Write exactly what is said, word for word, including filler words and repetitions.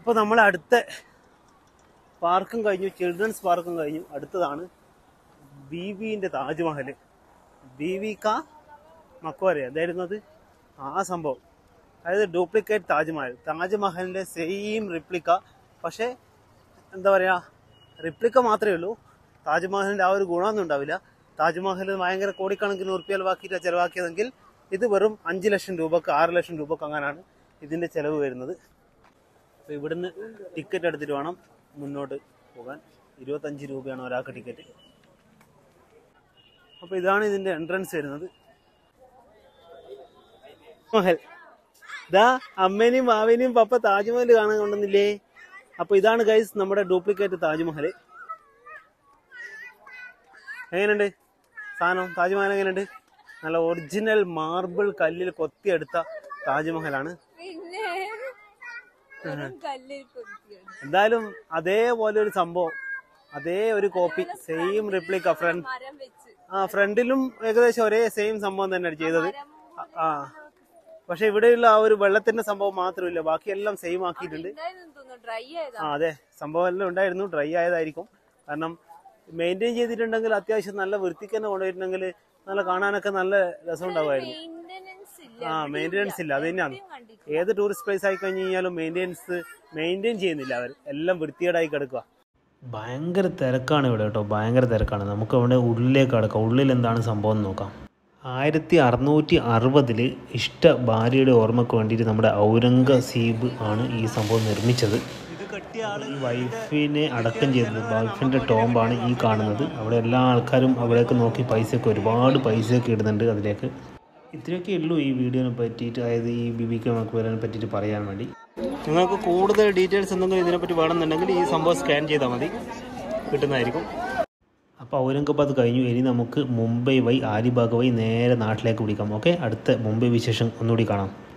അപ്പോൾ നമ്മൾ അടുത്ത പാർക്കും കഴിഞ്ഞു, ചിൽഡ്രൻസ് പാർക്കും കഴിഞ്ഞു. അടുത്തതാണ് ബീവിൻ്റെ താജ്മഹൽ. ബീവി കാ മക്ബറ എന്തായിരുന്നു അത്? ആ സംഭവം, അതായത് ഡ്യൂപ്ലിക്കേറ്റ് താജ്മഹൽ. താജ്മഹലിൻ്റെ സെയിം റിപ്ലിക്ക. പക്ഷേ എന്താ പറയുക, റിപ്ലിക്ക മാത്രമേ ഉള്ളൂ. താജ്മഹലിൻ്റെ ആ ഒരു ഗുണമൊന്നും ഉണ്ടാവില്ല. താജ്മഹൽ ഭയങ്കര കോടിക്കണക്കിന് ഉറുപ്പിക ചിലവാക്കിയിട്ടാണ് ചിലവാക്കിയതെങ്കിൽ ഇത് വെറും അഞ്ച് ലക്ഷം രൂപക്ക് ആറ് ലക്ഷം രൂപക്ക് അങ്ങനെയാണ് ഇതിൻ്റെ ചിലവ് വരുന്നത്. അപ്പോൾ ഇവിടുന്ന് ടിക്കറ്റ് എടുത്തിട്ട് വേണം മുന്നോട്ട് പോകാൻ. ഇരുപത്തഞ്ച് രൂപയാണ് ഒരാൾക്ക് ടിക്കറ്റ്. അപ്പോൾ ഇതാണ് ഇതിൻ്റെ എൻട്രൻസ് വരുന്നത്. മഹൽ ഇതാ അമ്മേനെയും മാവേനെയും പപ്പ താജ്മഹൽ കാണാൻ കൊണ്ടുവന്നില്ലേ? അപ്പോൾ ഇതാണ് ഗൈസ് നമ്മുടെ ഡ്യൂപ്ലിക്കേറ്റ് താജ്മഹൽ. എങ്ങനെയുണ്ട് സാധനം? താജ്മഹൽ എങ്ങനെയുണ്ട്? നല്ല ഒറിജിനൽ മാർബിൾ കല്ലിൽ കൊത്തിയെടുത്ത താജ്മഹലാണ്. എന്തായാലും അതേപോലെ ഒരു സംഭവം, അതേ ഒരു കോപ്പി, സെയിം റിപ്ലിക്ക. ഫ്രണ്ട് ആ ഫ്രണ്ടിലും ഏകദേശം ഒരേ സെയിം സംഭവം തന്നെയാണ് ചെയ്തത്. ആ പക്ഷെ ഇവിടെയുള്ള ആ ഒരു വെള്ളത്തിന്റെ സംഭവം മാത്രമില്ല, ബാക്കിയെല്ലാം സെയിം ആക്കിയിട്ടുണ്ട്. ആ അതെ, സംഭവം എല്ലാം ഉണ്ടായിരുന്നു. ഡ്രൈ ആയതായിരിക്കും. കാരണം മെയിൻറ്റെയിൻ ചെയ്തിട്ടുണ്ടെങ്കിൽ അത്യാവശ്യം നല്ല വൃത്തിക്ക് തന്നെ കൊണ്ടുപോയിട്ടുണ്ടെങ്കിൽ നല്ല കാണാനൊക്കെ നല്ല രസം ഉണ്ടാവുമായിരുന്നു. ആ മെയിൻ്റെനൻസ് ഇല്ല, അത് തന്നെയാണ്. ഏത് ടൂറിസ്റ്റ് പ്ലേസ് ആയി കഴിഞ്ഞ് കഴിഞ്ഞാലും മെയിൻ്റെനൻസ് മെയിൻറ്റെയിൻ ചെയ്യുന്നില്ല അവർ, എല്ലാം വൃത്തികേടായി കിടക്കുക. ഭയങ്കര തിരക്കാണ് ഇവിടെ കേട്ടോ, ഭയങ്കര തിരക്കാണ്. നമുക്ക് അവിടെ ഉള്ളിലേക്ക് കിടക്കാം. ഉള്ളിൽ എന്താണ് സംഭവം എന്ന് നോക്കാം. ആയിരത്തി അറുന്നൂറ്റി അറുപതിൽ ഇഷ്ട ഭാര്യയുടെ ഓർമ്മയ്ക്ക് വേണ്ടിയിട്ട് നമ്മുടെ ഔറംഗസീബ് ആണ് ഈ സംഭവം നിർമ്മിച്ചത്. ഈ വൈഫിനെ അടക്കം ചെയ്തത്, വൈഫിൻ്റെ ടോംബാണ് ഈ കാണുന്നത്. അവിടെ എല്ലാ ആൾക്കാരും അവിടേക്ക് നോക്കി പൈസയൊക്കെ, ഒരുപാട് പൈസയൊക്കെ ഇടുന്നുണ്ട് അതിലേക്ക്. ഇത്രയൊക്കെ ഉള്ളൂ ഈ വീഡിയോനെ പറ്റിയിട്ട്, അതായത് ഈ ബീവി കാ മക്ബറയെ പറ്റിയിട്ട് പറയാൻ വേണ്ടി. നിങ്ങൾക്ക് കൂടുതൽ ഡീറ്റെയിൽസ് എന്തെങ്കിലും ഇതിനെപ്പറ്റി വേണമെന്നുണ്ടെങ്കിൽ ഈ സംഭവം സ്കാൻ ചെയ്താൽ മതി, കിട്ടുന്നതായിരിക്കും. അപ്പോൾ ഔറംഗാബാദ് കഴിഞ്ഞു. ഇനി നമുക്ക് മുംബൈ വഴി, ആലിബാഗ് വഴി നേരെ നാട്ടിലേക്ക് പിടിക്കാം. ഓക്കെ, അടുത്ത മുംബൈ വിശേഷം ഒന്നുകൂടി കാണാം.